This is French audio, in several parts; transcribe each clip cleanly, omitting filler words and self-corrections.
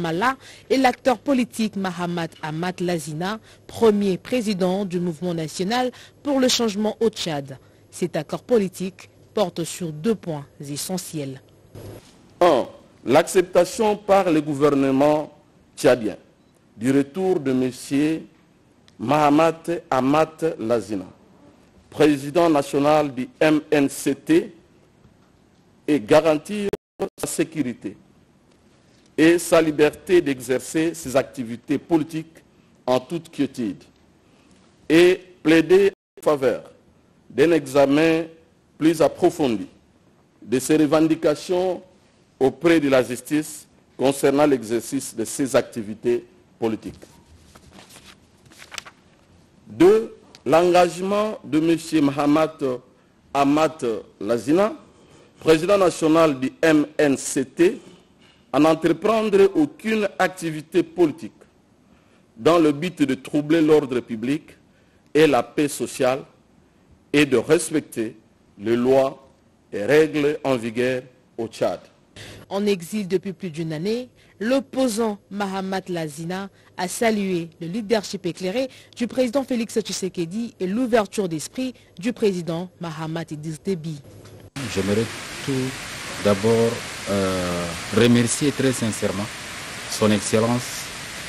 Parmala et l'acteur politique Mahamat Ahmad Lazina, premier président du mouvement national pour le changement au Tchad. Cet accord politique porte sur 2 points essentiels. 1. L'acceptation par le gouvernement tchadien du retour de M. Mahamat Ahmad Lazina, président national du MNCT, et garantir sa sécurité et sa liberté d'exercer ses activités politiques en toute quiétude, et plaider en faveur d'un examen plus approfondi de ses revendications auprès de la justice concernant l'exercice de ses activités politiques. 2. L'engagement de M. Mahamat Ahmad Lazina, président national du MNCT, à n'entreprendre aucune activité politique dans le but de troubler l'ordre public et la paix sociale et de respecter les lois et règles en vigueur au Tchad. En exil depuis plus d'1 année, l'opposant Mahamat Lazina a salué le leadership éclairé du président Félix Tshisekedi et l'ouverture d'esprit du président Mahamat Idriss Déby. J'aimerais tout d'abord remercier très sincèrement son Excellence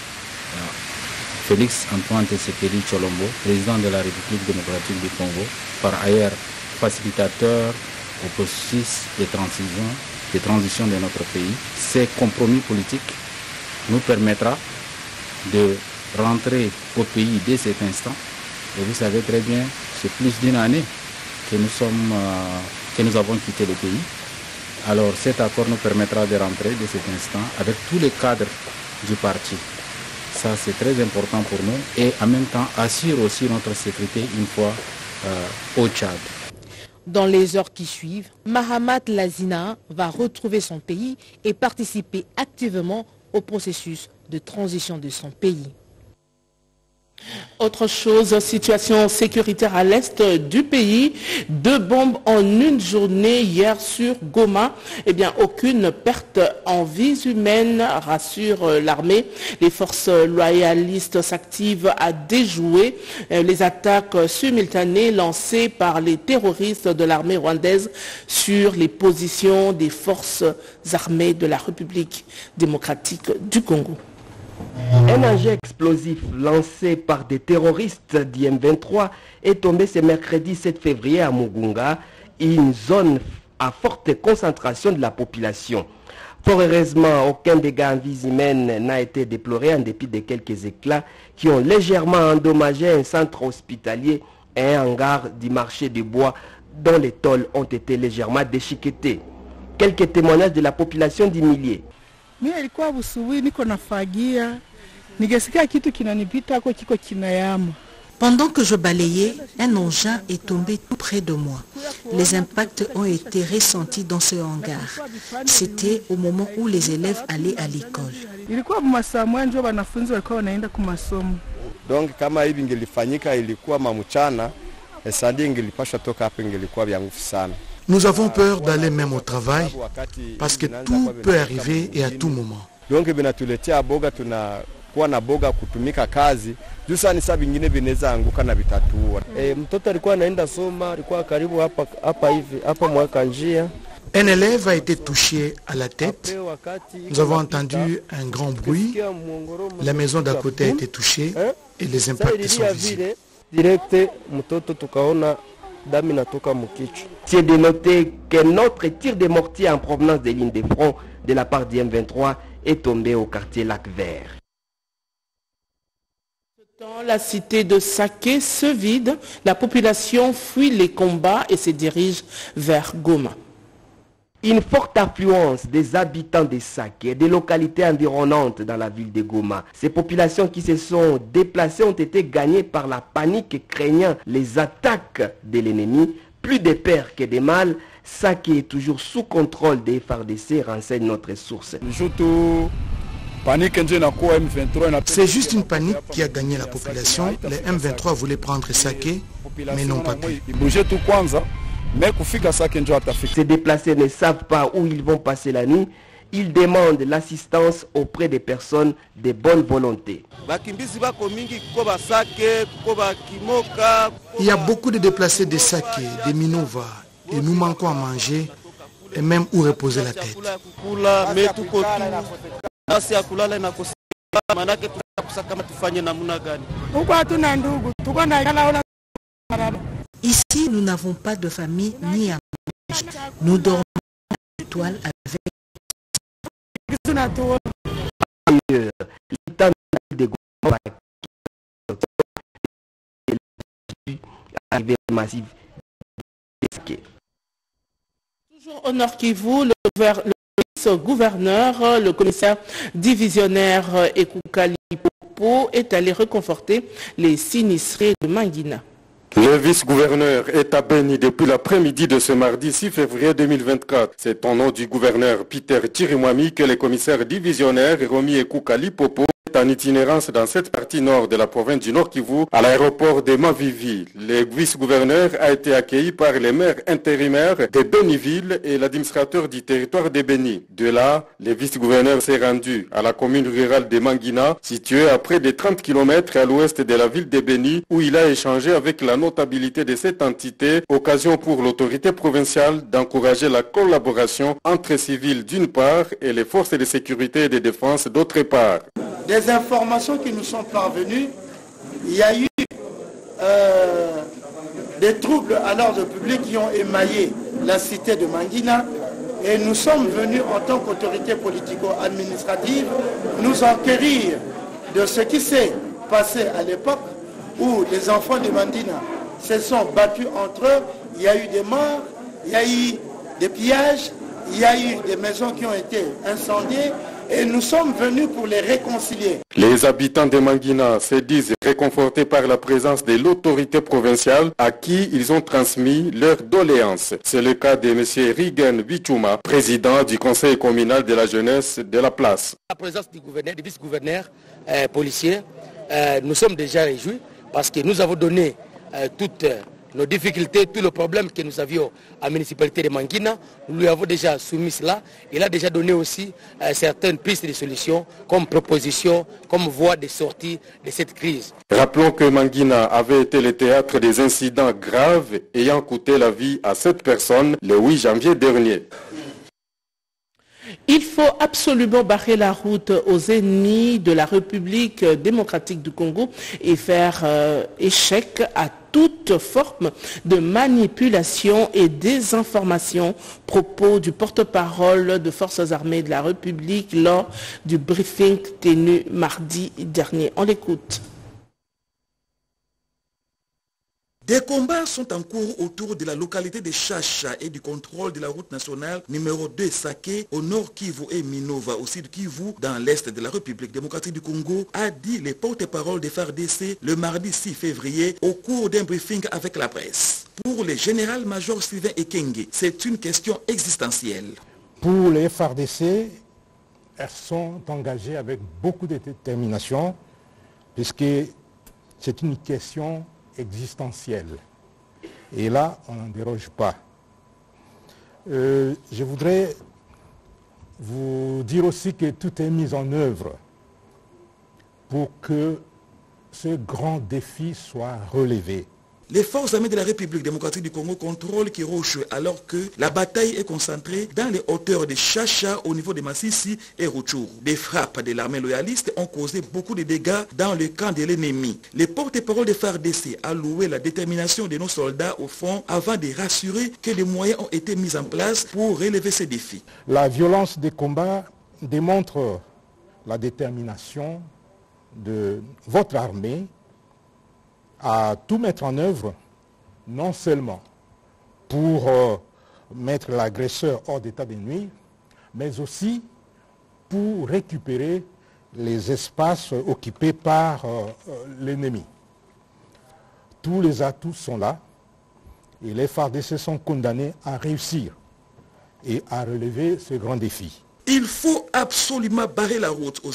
Félix Antoine Tshisekedi Tshilombo, président de la République démocratique du Congo, par ailleurs facilitateur au processus de transition de notre pays. Ces compromis politiques nous permettra de rentrer au pays dès cet instant. Et vous savez très bien, c'est plus d'1 année que nous avons quitté le pays. Alors cet accord nous permettra de rentrer dès cet instant avec tous les cadres du parti. Ça c'est très important pour nous et en même temps assure aussi notre sécurité une fois au Tchad. Dans les heures qui suivent, Mahamat Lazina va retrouver son pays et participer activement au processus de transition de son pays. Autre chose, situation sécuritaire à l'est du pays. 2 bombes en une journée hier sur Goma. Eh bien, aucune perte en vies humaines, rassure l'armée. Les forces loyalistes s'activent à déjouer les attaques simultanées lancées par les terroristes de l'armée rwandaise sur les positions des forces armées de la République démocratique du Congo. Un engin explosif lancé par des terroristes d'IM23 est tombé ce mercredi 7 février à Mugunga, une zone à forte concentration de la population. Fort heureusement, aucun dégât en vies humaines n'a été déploré en dépit de quelques éclats qui ont légèrement endommagé un centre hospitalier et un hangar du marché du bois dont les tôles ont été légèrement déchiquetées. Quelques témoignages de la population d'Imilie. Pendant que je balayais, un engin est tombé tout près de moi. Les impacts ont été ressentis dans ce hangar. C'était au moment où les élèves allaient à l'école. Donc kama hivi ingelifanyika ilikuwa mamuchana, esadi ingelipasha toka hapo ingelikuwa vya nguvu sana. Nous avons peur d'aller même au travail parce que tout peut arriver et à tout moment. Donc binatuletea boga, tunakuwa na boga kutumika kazi. Juu sana saa vingine vinaweza anguka na vitatuua. Mtoto alikuwa anaenda soma, alikuwa karibu hapa hivi, hapa mwaka njia. Un élève a été touché à la tête. Nous avons entendu un grand bruit. La maison d'à côté a été touchée et les impacts sont visibles. C'est de noter qu'un autre tir de mortier en provenance des lignes de front de la part du M23 est tombé au quartier Lac Vert. Dans la cité de Saké se vide, la population fuit les combats et se dirige vers Goma. Une forte affluence des habitants de Saké et des localités environnantes dans la ville de Goma. Ces populations qui se sont déplacées ont été gagnées par la panique craignant les attaques de l'ennemi. Plus de peur que de mal, Saké est toujours sous contrôle des FARDC, renseigne notre source. C'est juste une panique qui a gagné la population. Les M23 voulaient prendre Saké, mais n'ont pas pu. Ces déplacés ne savent pas où ils vont passer la nuit. Il demande l'assistance auprès des personnes de bonne volonté. Il y a beaucoup de déplacés des Saké, des Minova, et nous manquons à manger et même où reposer la tête. Ici, nous n'avons pas de famille ni à manger. Nous dormons à l'étoile avec. Toujours au Nord Kivu, le vice-gouverneur, le commissaire divisionnaire Ekoukali Popo est allé réconforter les sinistrés de Mangina. Le vice-gouverneur est à Beni depuis l'après-midi de ce mardi 6 février 2024. C'est au nom du gouverneur Peter Chirimwami que le commissaire divisionnaire Romi Ekoukali Popo est en itinérance dans cette partie nord de la province du Nord Kivu à l'aéroport de Mavivi. Le vice-gouverneur a été accueilli par les maires intérimaires de Beniville et l'administrateur du territoire de Beni. De là, le vice-gouverneur s'est rendu à la commune rurale de Mangina, située à près de 30 km à l'ouest de la ville de Beni, où il a échangé avec la notabilité de cette entité, occasion pour l'autorité provinciale d'encourager la collaboration entre civils d'une part et les forces de sécurité et de défense d'autre part. Des informations qui nous sont parvenues, il y a eu des troubles à l'ordre public qui ont émaillé la cité de Mangina et nous sommes venus en tant qu'autorité politico-administrative nous enquérir de ce qui s'est passé à l'époque où les enfants de Mangina se sont battus entre eux. Il y a eu des morts, il y a eu des pillages, il y a eu des maisons qui ont été incendiées et nous sommes venus pour les réconcilier. Les habitants de Mangina se disent réconfortés par la présence de l'autorité provinciale à qui ils ont transmis leurs doléances. C'est le cas de M. Rigen Bichuma, président du conseil communal de la jeunesse de la place. La présence du gouverneur, du vice-gouverneur policier, nous sommes déjà réjouis parce que nous avons donné toutes nos difficultés, tous les problèmes que nous avions à la municipalité de Mangina. Nous lui avons déjà soumis cela. Il a déjà donné aussi certaines pistes de solutions comme propositions, comme voie de sortie de cette crise. Rappelons que Mangina avait été le théâtre des incidents graves ayant coûté la vie à 7 personnes le 8 janvier dernier. Il faut absolument barrer la route aux ennemis de la République démocratique du Congo et faire échec à toute forme de manipulation et désinformation, propos du porte-parole des forces armées de la République lors du briefing tenu mardi dernier. On l'écoute. Des combats sont en cours autour de la localité de Chacha et du contrôle de la route nationale numéro 2 Saké au nord Kivu et Minova au sud Kivu dans l'est de la République démocratique du Congo, a dit les porte-parole des FARDC le mardi 6 février au cours d'un briefing avec la presse. Pour le général-major Sylvain Ekenge, c'est une question existentielle. Pour les FARDC, elles sont engagées avec beaucoup de détermination puisque c'est une question existentielle. Et là, on n'en déroge pas. Je voudrais vous dire aussi que tout est mis en œuvre pour que ce grand défi soit relevé. Les forces armées de la République démocratique du Congo contrôlent Kiroche alors que la bataille est concentrée dans les hauteurs de Chacha au niveau de Massissi et Rutshuru. Des frappes de l'armée loyaliste ont causé beaucoup de dégâts dans le camp de l'ennemi. Les porte-parole des FARDC a loué la détermination de nos soldats au front avant de rassurer que des moyens ont été mis en place pour relever ces défis. La violence des combats démontre la détermination de votre armée à tout mettre en œuvre, non seulement pour mettre l'agresseur hors d'état de nuire, mais aussi pour récupérer les espaces occupés par l'ennemi. Tous les atouts sont là et les FARDC sont condamnés à réussir et à relever ce grand défi. Il faut absolument barrer la route aux ennemis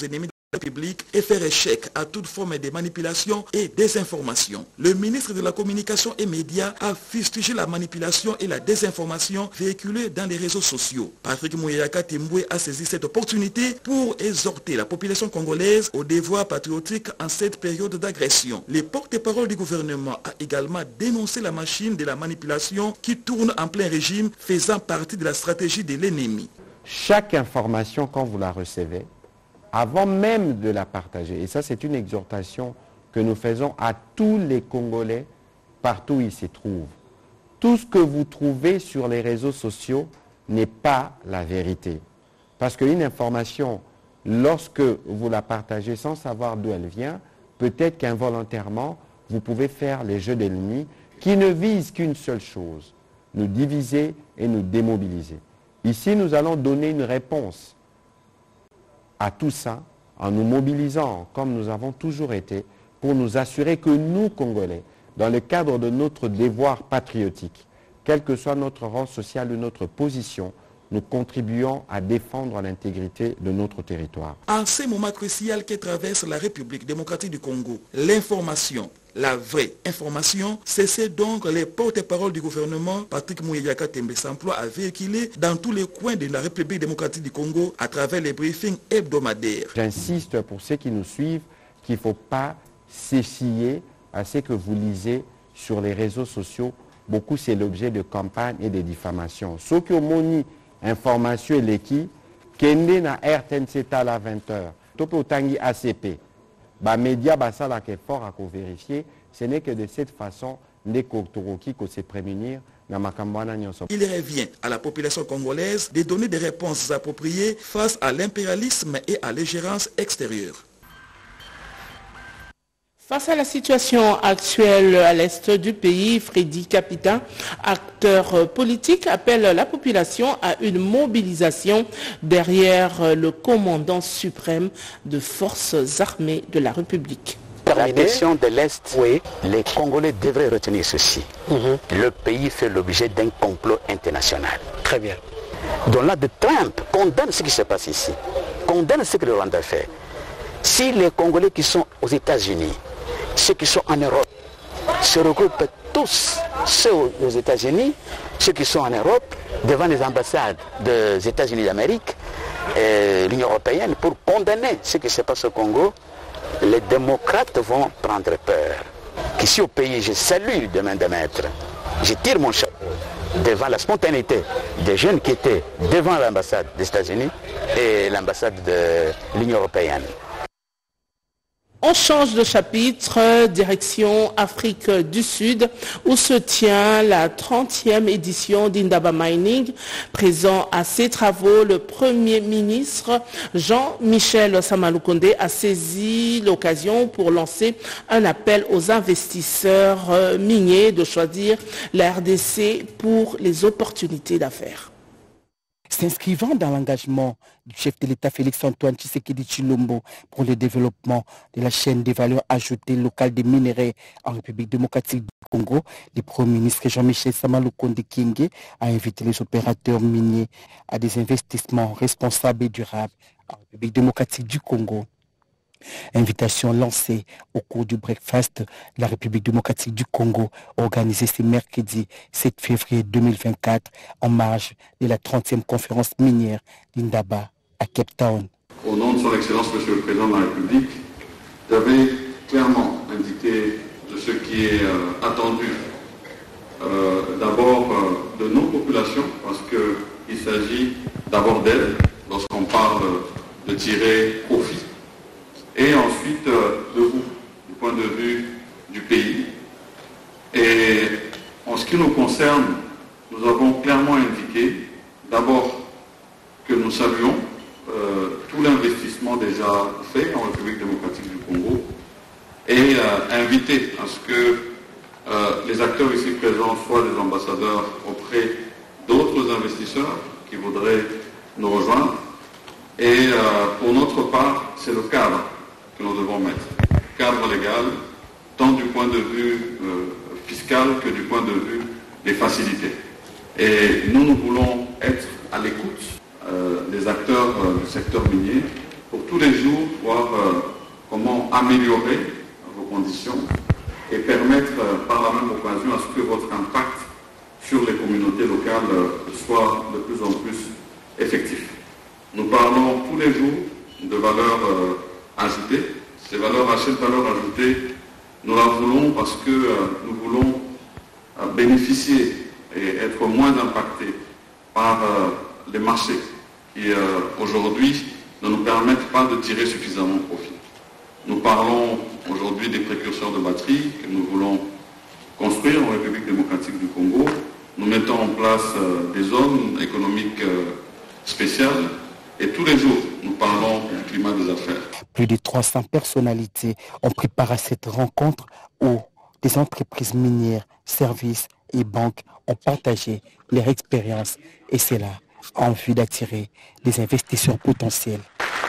République et faire échec à toute forme de manipulation et désinformation. Le ministre de la Communication et Médias a fustigé la manipulation et la désinformation véhiculée dans les réseaux sociaux. Patrick Mouyaka Timboué a saisi cette opportunité pour exhorter la population congolaise au devoir patriotique en cette période d'agression. Le porte-parole du gouvernement a également dénoncé la machine de la manipulation qui tourne en plein régime, faisant partie de la stratégie de l'ennemi. Chaque information, quand vous la recevez, avant même de la partager, et ça c'est une exhortation que nous faisons à tous les Congolais partout où ils se trouvent. Tout ce que vous trouvez sur les réseaux sociaux n'est pas la vérité. Parce qu'une information, lorsque vous la partagez sans savoir d'où elle vient, peut-être qu'involontairement, vous pouvez faire les jeux de l'ennemi qui ne visent qu'une seule chose, nous diviser et nous démobiliser. Ici, nous allons donner une réponse à tout ça en nous mobilisant comme nous avons toujours été pour nous assurer que nous, Congolais, dans le cadre de notre devoir patriotique, quel que soit notre rang social ou notre position, nous contribuons à défendre l'intégrité de notre territoire. En ces moments cruciaux que traverse la République démocratique du Congo, l'information, la vraie information, c'est donc les porte-paroles du gouvernement, Patrick Mouyaka Tembe s'emploie à véhiculer dans tous les coins de la République démocratique du Congo à travers les briefings hebdomadaires. J'insiste pour ceux qui nous suivent qu'il ne faut pas s'essier à ce que vous lisez sur les réseaux sociaux. Beaucoup, c'est l'objet de campagnes et de diffamations. Ceux qui ont moni information et l'équipe, kende na RTNC à la 20h, tope otangi ACP, ba média basala qui est fort à vérifier, ce n'est que de cette façon des Kotoroki qu'on se prémunir na makambana nyonso. Il revient à la population congolaise de donner des réponses appropriées face à l'impérialisme et à l'ingérence extérieure. Face à la situation actuelle à l'est du pays, Freddy Capita, acteur politique, appelle la population à une mobilisation derrière le commandant suprême de forces armées de la République. La question de l'Est, oui, les Congolais devraient retenir ceci. Le pays fait l'objet d'un complot international. Très bien. Donc là, de Trump condamne ce qui se passe ici, condamne ce que le Rwanda fait. Si les Congolais qui sont aux États-Unis, ceux qui sont en Europe, se regroupent tous, ceux aux États-Unis, ceux qui sont en Europe, devant les ambassades des États-Unis d'Amérique, l'Union européenne, pour condamner ce qui se passe au Congo, les démocrates vont prendre peur. Qu'ici au pays, je salue de main de maître, je tire mon chapeau devant la spontanéité des jeunes qui étaient devant l'ambassade des États-Unis et l'ambassade de l'Union européenne. On change de chapitre, direction Afrique du Sud, où se tient la 30e édition d'Indaba Mining. Présent à ces travaux, le Premier ministre Jean-Michel Samalukonde a saisi l'occasion pour lancer un appel aux investisseurs miniers de choisir la RDC pour les opportunités d'affaires. S'inscrivant dans l'engagement du chef de l'État Félix-Antoine Tshisekedi Tshilombo pour le développement de la chaîne des valeurs ajoutées locales des minerais en République démocratique du Congo, le Premier ministre Jean-Michel Samalukonde Kyenge a invité les opérateurs miniers à des investissements responsables et durables en République démocratique du Congo. Invitation lancée au cours du breakfast de la République démocratique du Congo, organisé ce mercredi 7 février 2024 en marge de la 30e conférence minière d'Indaba à Cape Town. Au nom de son Excellence, Monsieur le Président de la République, j'avais clairement indiqué de ce qui est attendu d'abord de nos populations, parce qu'il s'agit d'abord d'elles lorsqu'on parle de tirer profit. Et ensuite de vous, du point de vue du pays. Et en ce qui nous concerne, nous avons clairement indiqué d'abord que nous saluons tout l'investissement déjà fait en République démocratique du Congo et inviter à ce que les acteurs ici présents soient des ambassadeurs auprès d'autres investisseurs qui voudraient nous rejoindre. Et pour notre part, c'est le cadre que nous devons mettre. Cadre légal, tant du point de vue fiscal que du point de vue des facilités. Et nous voulons être à l'écoute des acteurs du secteur minier pour tous les jours pouvoir améliorer vos conditions et permettre par la même occasion à ce que votre impact sur les communautés locales soit de plus en plus effectif. Nous parlons tous les jours de valeur ajoutée. Ces valeurs, cette valeur ajoutée, nous la voulons parce que nous voulons bénéficier et être moins impactés par les marchés qui aujourd'hui ne nous permettent pas de tirer suffisamment profit. Nous parlons aujourd'hui des précurseurs de batteries que nous voulons construire en République démocratique du Congo. Nous mettons en place des zones économiques spéciales et tous les jours, nous parlons du climat des affaires. Plus de 300 personnalités ont pris part à cette rencontre où des entreprises minières, services et banques ont partagé leur expérience et cela en vue d'attirer des investisseurs potentiels.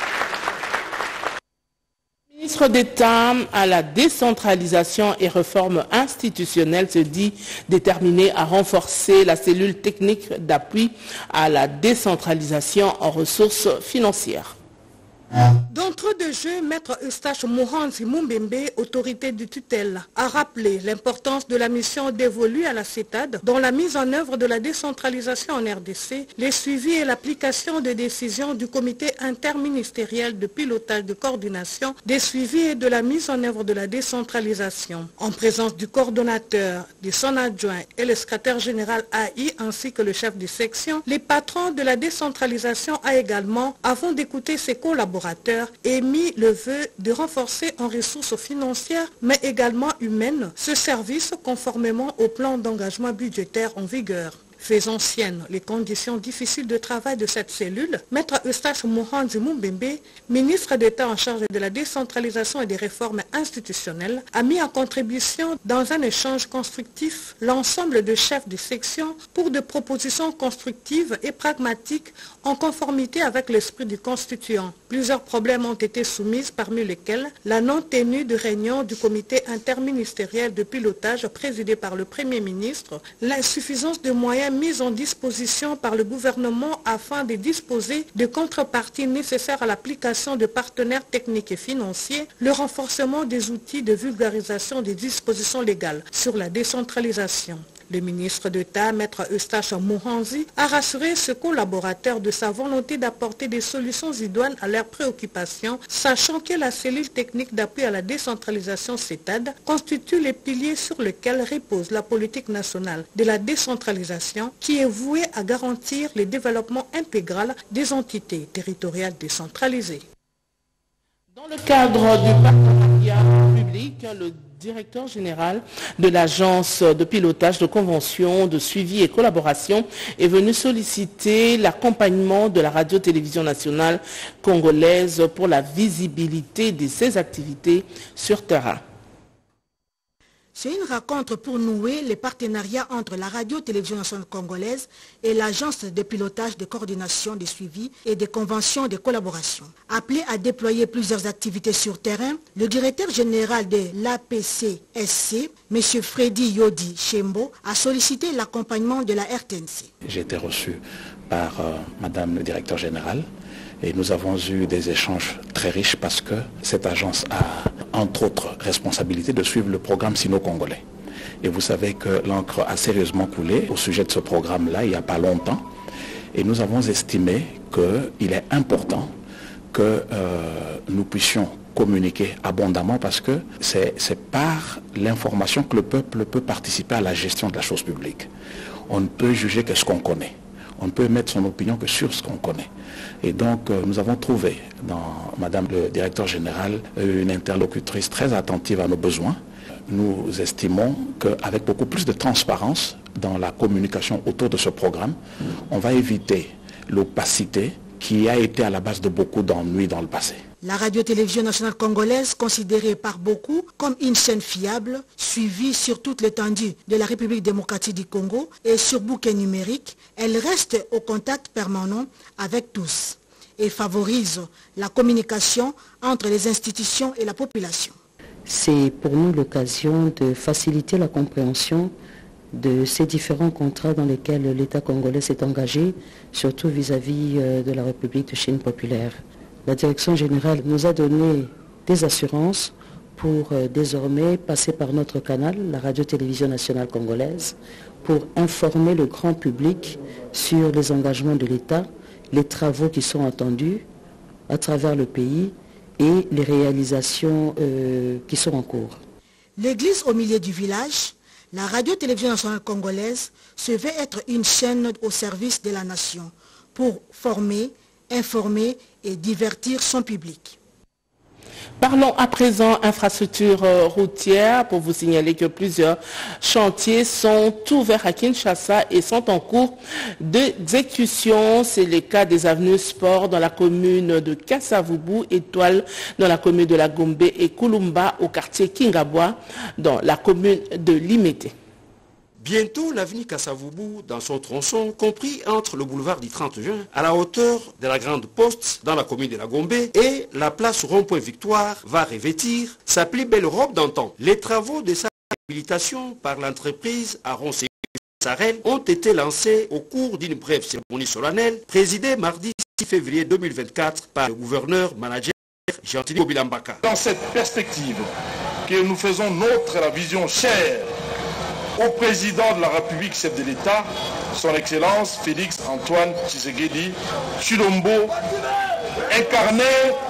Le ministre d'État à la décentralisation et réforme institutionnelle se dit déterminé à renforcer la cellule technique d'appui à la décentralisation en ressources financières. D'entre deux jeux, Maître Eustache Mohanzi Mumbembe, autorité de tutelle, a rappelé l'importance de la mission dévolue à la CETAD dans la mise en œuvre de la décentralisation en RDC, les suivis et l'application des décisions du comité interministériel de pilotage de coordination, des suivis et de la mise en œuvre de la décentralisation. En présence du coordonnateur, de son adjoint et le secrétaire général AI ainsi que le chef de section, les patrons de la décentralisation a également, avant d'écouter ses collaborateurs, émis le vœu de renforcer en ressources financières mais également humaines ce service conformément au plan d'engagement budgétaire en vigueur. Faisant siennes les conditions difficiles de travail de cette cellule, Maître Eustache Mohanzi Mumbembe, ministre d'État en charge de la décentralisation et des réformes institutionnelles, a mis en contribution dans un échange constructif l'ensemble de chefs de section pour des propositions constructives et pragmatiques en conformité avec l'esprit du constituant. Plusieurs problèmes ont été soumis, parmi lesquels la non-tenue de réunion du comité interministériel de pilotage présidé par le Premier ministre, l'insuffisance de moyens mis en disposition par le gouvernement afin de disposer de contreparties nécessaires à l'application de partenaires techniques et financiers, le renforcement des outils de vulgarisation des dispositions légales sur la décentralisation. Le ministre d'État, Maître Eustache Mohanzi, a rassuré ses collaborateurs de sa volonté d'apporter des solutions idoines à leurs préoccupations, sachant que la cellule technique d'appui à la décentralisation CETAD constitue les piliers sur lesquels repose la politique nationale de la décentralisation qui est vouée à garantir le développement intégral des entités territoriales décentralisées. Dans le cadre du partenariat public, le directeur général de l'agence de pilotage de convention, de suivi et collaboration est venu solliciter l'accompagnement de la radio-télévision nationale congolaise pour la visibilité de ses activités sur terrain. C'est une rencontre pour nouer les partenariats entre la radio-télévision nationale congolaise et l'agence de pilotage de coordination de suivi et des conventions de collaboration. Appelé à déployer plusieurs activités sur terrain, le directeur général de l'APCSC, M. Freddy Yodi Chembo, a sollicité l'accompagnement de la RTNC. J'ai été reçu par Madame le directeur général. Et nous avons eu des échanges très riches parce que cette agence a, entre autres, responsabilité de suivre le programme sino-congolais. Et vous savez que l'encre a sérieusement coulé au sujet de ce programme-là il n'y a pas longtemps. Et nous avons estimé qu'il est important que nous puissions communiquer abondamment parce que c'est par l'information que le peuple peut participer à la gestion de la chose publique. On ne peut juger que ce qu'on connaît. On ne peut mettre son opinion que sur ce qu'on connaît. Et donc, nous avons trouvé dans Madame le directeur général une interlocutrice très attentive à nos besoins. Nous estimons qu'avec beaucoup plus de transparence dans la communication autour de ce programme, on va éviter l'opacité qui a été à la base de beaucoup d'ennuis dans le passé. La radio-télévision nationale congolaise, considérée par beaucoup comme une chaîne fiable, suivie sur toute l'étendue de la République démocratique du Congo et sur bouquet numérique, elle reste au contact permanent avec tous et favorise la communication entre les institutions et la population. C'est pour nous l'occasion de faciliter la compréhension de ces différents contrats dans lesquels l'État congolais s'est engagé, surtout vis-à-vis de la République de Chine populaire. La direction générale nous a donné des assurances pour désormais passer par notre canal, la Radio-Télévision Nationale Congolaise, pour informer le grand public sur les engagements de l'État, les travaux qui sont attendus à travers le pays et les réalisations qui sont en cours. L'église au milieu du village, la Radio-Télévision Nationale Congolaise se veut être une chaîne au service de la nation pour former, informer et divertir son public. Parlons à présent infrastructures routières pour vous signaler que plusieurs chantiers sont ouverts à Kinshasa et sont en cours d'exécution. C'est le cas des avenues Sport dans la commune de Kasavubu, Étoile dans la commune de la Gombe et Kulumba au quartier Kingabwa dans la commune de Limete. Bientôt, l'avenue Kasavubu, dans son tronçon, compris entre le boulevard du 30 juin, à la hauteur de la Grande Poste, dans la commune de la Gombe, et la place Rond-Point Victoire, va revêtir sa plus belle robe d'antan. Les travaux de sa réhabilitation par l'entreprise Aron Sarel ont été lancés au cours d'une brève cérémonie solennelle, présidée mardi 6 février 2024 par le gouverneur manager Gentili Obilambaka. Dans cette perspective que nous faisons nôtre la vision chère au président de la République, chef de l'État, son Excellence Félix Antoine Tshisekedi Tshilombo, incarné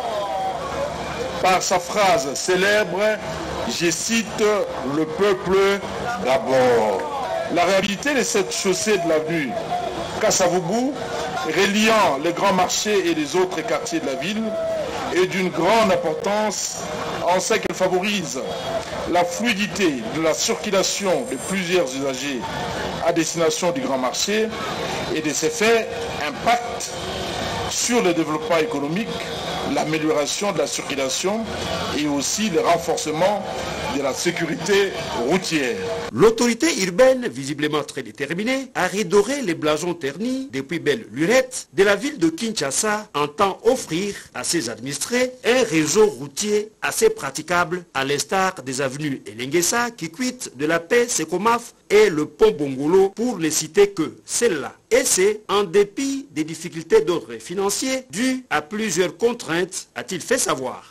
par sa phrase célèbre, je cite, le peuple d'abord. La réhabilité de cette chaussée de l'avenue Kasavubu, reliant les grands marchés et les autres quartiers de la ville, est d'une grande importance en ce qu'elle favorise la fluidité de la circulation de plusieurs usagers à destination du grand marché et de ses faits impact sur le développement économique, l'amélioration de la circulation et aussi le renforcement de la sécurité routière. L'autorité urbaine, visiblement très déterminée, a redoré les blasons ternis des plus belles lunettes de la ville de Kinshasa, entend offrir à ses administrés un réseau routier assez praticable à l'instar des avenues Elengesa, Kikwit, de la Paix, Sekomaf et le pont Bongolo pour ne citer que celle-là. Et c'est en dépit des difficultés d'ordre financier dues à plusieurs contraintes, a-t-il fait savoir.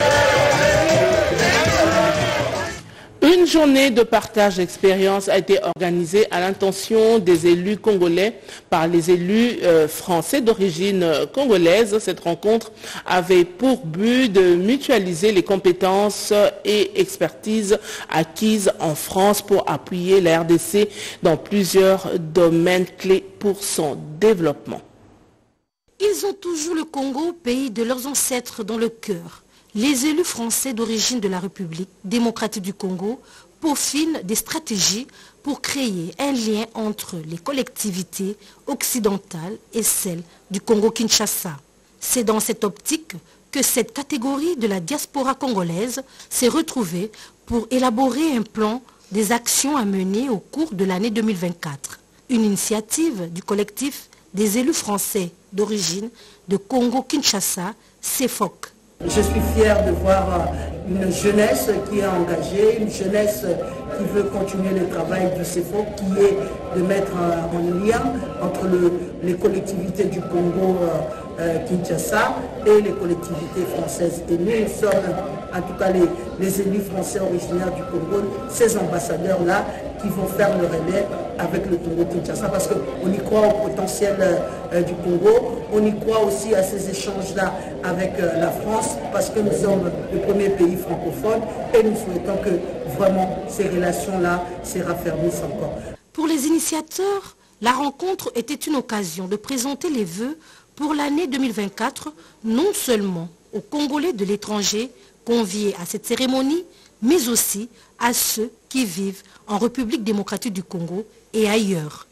Une journée de partage d'expérience a été organisée à l'intention des élus congolais par les élus français d'origine congolaise. Cette rencontre avait pour but de mutualiser les compétences et expertises acquises en France pour appuyer la RDC dans plusieurs domaines clés pour son développement. Ils ont toujours le Congo, pays de leurs ancêtres, dans le cœur. Les élus français d'origine de la République démocratique du Congo peaufinent des stratégies pour créer un lien entre les collectivités occidentales et celles du Congo-Kinshasa. C'est dans cette optique que cette catégorie de la diaspora congolaise s'est retrouvée pour élaborer un plan des actions à mener au cours de l'année 2024. Une initiative du collectif des élus français d'origine de Congo-Kinshasa, CEFOC. Je suis fier de voir une jeunesse qui est engagée, une jeunesse qui veut continuer le travail du CEFOC, qui est de mettre en lien entre les collectivités du Congo Kinshasa et les collectivités françaises. Et nous sommes, en tout cas les élus français originaires du Congo, ces ambassadeurs-là qui vont faire le relais avec le Congo Kinshasa, parce qu'on y croit au potentiel du Congo, on y croit aussi à ces échanges-là avec la France, parce que nous sommes le premier pays francophone et nous souhaitons que vraiment ces relations-là se raffermissent encore. Pour les initiateurs, la rencontre était une occasion de présenter les vœux pour l'année 2024, non seulement aux Congolais de l'étranger conviés à cette cérémonie, mais aussi à ceux qui vivent en République démocratique du Congo et ailleurs.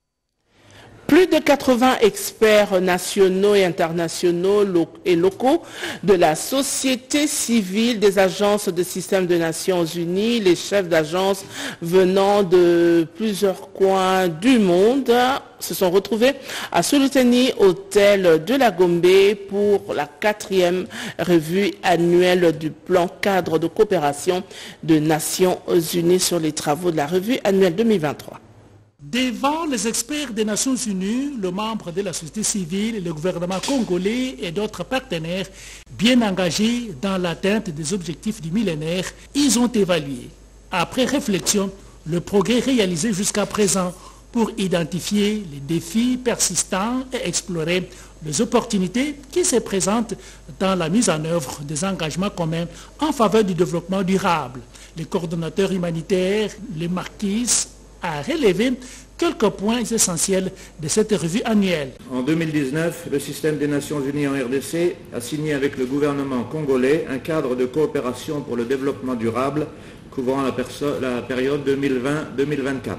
Plus de 80 experts nationaux et internationaux et locaux de la société civile, des agences de système des Nations Unies, les chefs d'agences venant de plusieurs coins du monde se sont retrouvés à Soluteni, hôtel de la Gombe, pour la 4e revue annuelle du plan cadre de coopération des Nations Unies sur les travaux de la revue annuelle 2023. Devant les experts des Nations Unies, le membre de la société civile, le gouvernement congolais et d'autres partenaires bien engagés dans l'atteinte des objectifs du millénaire, ils ont évalué, après réflexion, le progrès réalisé jusqu'à présent pour identifier les défis persistants et explorer les opportunités qui se présentent dans la mise en œuvre des engagements communs en faveur du développement durable. Le coordonnateur humanitaire, le Marquis, a relevé quelques points essentiels de cette revue annuelle. En 2019, le système des Nations Unies en RDC a signé avec le gouvernement congolais un cadre de coopération pour le développement durable couvrant la période 2020-2024.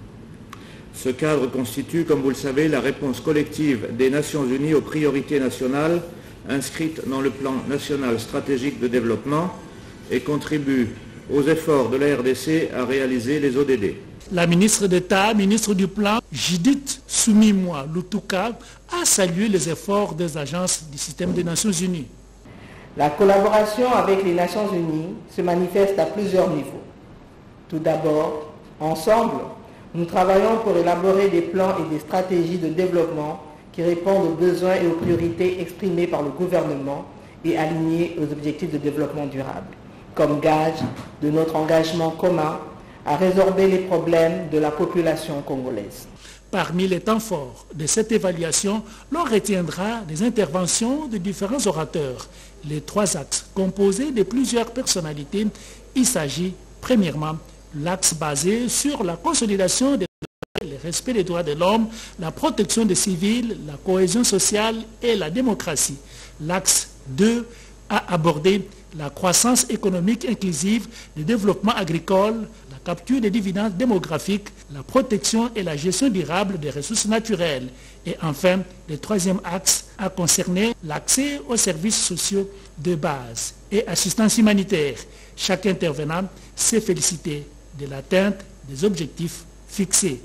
Ce cadre constitue, comme vous le savez, la réponse collective des Nations Unies aux priorités nationales inscrites dans le plan national stratégique de développement et contribue aux efforts de la RDC à réaliser les ODD. La ministre d'État, ministre du Plan, Judith Soumimwa Lutuka, a salué les efforts des agences du système des Nations Unies. La collaboration avec les Nations Unies se manifeste à plusieurs niveaux. Tout d'abord, ensemble, nous travaillons pour élaborer des plans et des stratégies de développement qui répondent aux besoins et aux priorités exprimées par le gouvernement et alignés aux objectifs de développement durable, comme gage de notre engagement commun à résorber les problèmes de la population congolaise. Parmi les temps forts de cette évaluation, l'on retiendra les interventions de différents orateurs. Les 3 axes composés de plusieurs personnalités, il s'agit premièrement l'axe basé sur la consolidation des droits, le respect des droits de l'homme, la protection des civils, la cohésion sociale et la démocratie. L'axe 2 a abordé la croissance économique inclusive, le développement agricole, la capture des dividendes démographiques, la protection et la gestion durable des ressources naturelles. Et enfin, le 3e axe a concerné l'accès aux services sociaux de base et assistance humanitaire. Chaque intervenant s'est félicité de l'atteinte des objectifs fixés.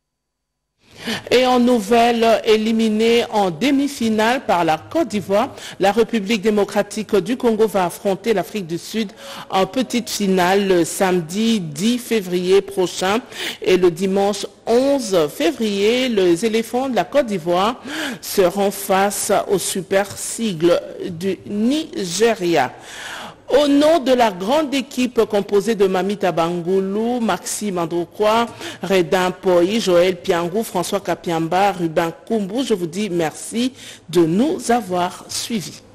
Et en nouvelle, éliminée en demi-finale par la Côte d'Ivoire, la République démocratique du Congo va affronter l'Afrique du Sud en petite finale le samedi 10 février prochain. Et le dimanche 11 février, les éléphants de la Côte d'Ivoire seront face au super sigle du Nigeria. Au nom de la grande équipe composée de Mamita Bangoulou, Maxime Androkwa, Redin Poi, Joël Piangou, François Kapiamba, Ruben Koumbu, je vous dis merci de nous avoir suivis.